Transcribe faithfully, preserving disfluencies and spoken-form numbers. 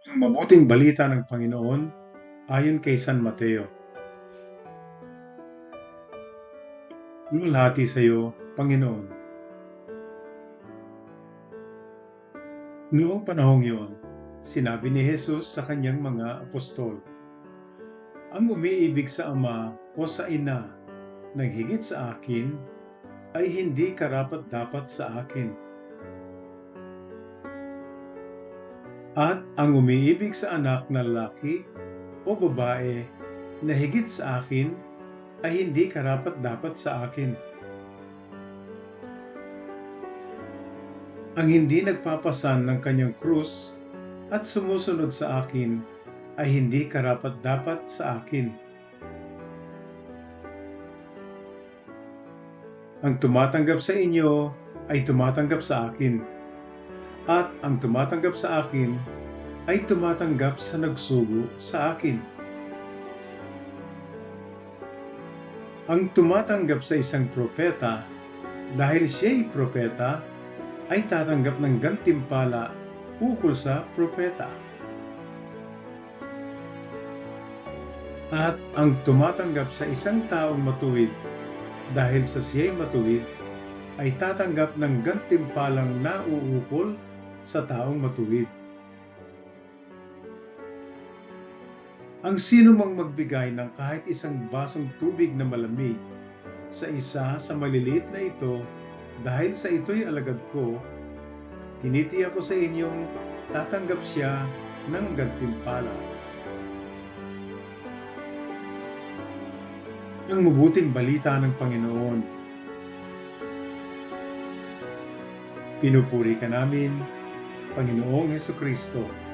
Ang mabuting balita ng Panginoon ayon kay San Mateo. Luwalhati sa iyo, Panginoon. Noong panahong iyon, sinabi ni Jesus sa kanyang mga apostol, "Ang umiibig sa ama o sa ina nang higit sa akin ay hindi karapat-dapat sa akin. At ang umiibig sa anak na lalaki o babae na higit sa akin ay hindi karapat-dapat sa akin. Ang hindi nagpapasan ng kanyang krus at sumusunod sa akin ay hindi karapat-dapat sa akin. Ang tumatanggap sa inyo ay tumatanggap sa akin, at ang tumatanggap sa akin ay tumatanggap sa nagsugo sa akin. Ang tumatanggap sa isang propeta, dahil siya'y propeta, ay tatanggap ng gantimpala ukol sa propeta. At ang tumatanggap sa isang taong matuwid, dahil sa siya'y matuwid, ay tatanggap ng gantimpalang nauukol sa taong matuwid. Ang sino mang magbigay ng kahit isang basong tubig na malamig sa isa sa maliliit na ito, dahil sa ito'y alagad ko, tinitiyak ko sa inyong tatanggap siya ng gantimpala. Ang mabuting balita ng Panginoon. Pinupuri ka namin, Panginoong Hesukristo.